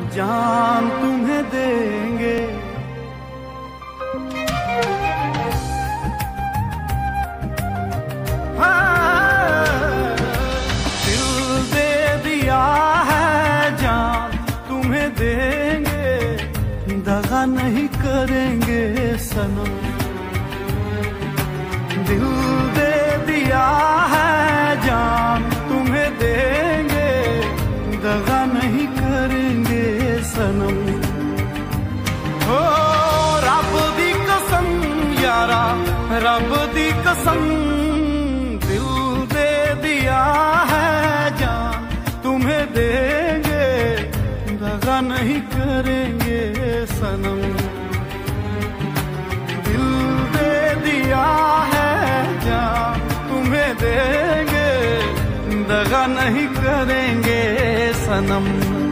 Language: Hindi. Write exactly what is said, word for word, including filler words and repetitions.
जान तुम्हें देंगे। हाँ, दिल दे दिया है जान तुम्हें देंगे, दगा नहीं करेंगे सनम। दिल दे दिया है जान तुम्हें देंगे, दगा नहीं करेंगे सनम। हो रब दी कसम यारा, रब दी कसम, दिल दे दिया है जान तुम्हें देंगे, दगा नहीं करेंगे सनम। दिल दे दिया है जान तुम्हें देंगे, दगा नहीं करेंगे सनम।